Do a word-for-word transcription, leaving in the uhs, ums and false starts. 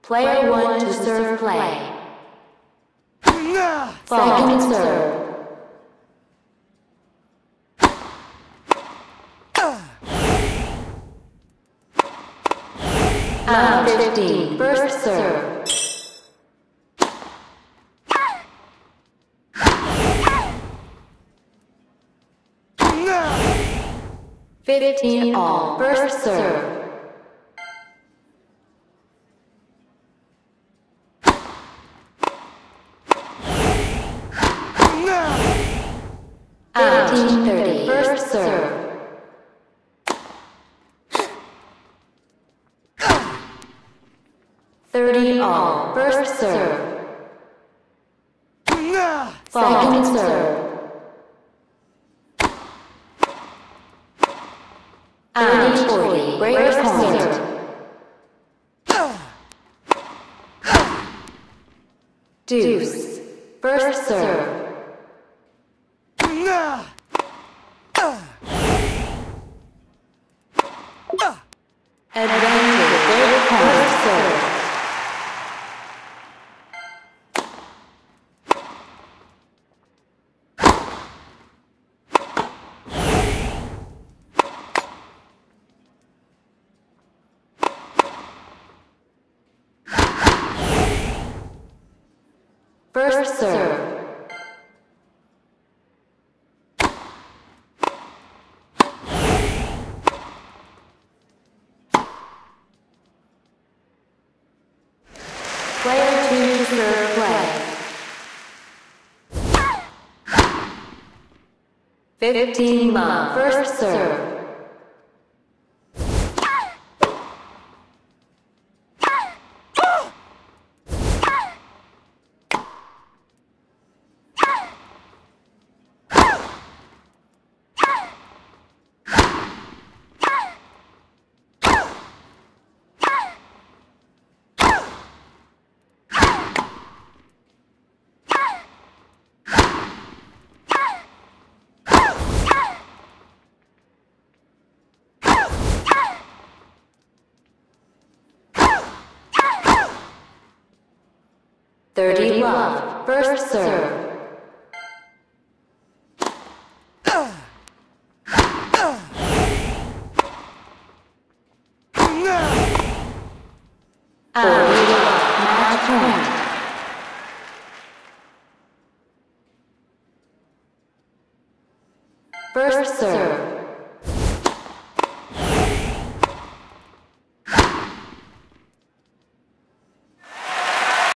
Player one to serve play. Second serve. Round fifteen, first serve. Fifteen all, first serve. Fifteen thirty, first serve. Thirty all, first serve. Second serve. Thirty forty, break point. Deuce, first serve. Advantage, break point, serve. First serve. Player two to serve play. Fifteen ma, first serve. Thirty love, first serve. Forty love, match point. First serve.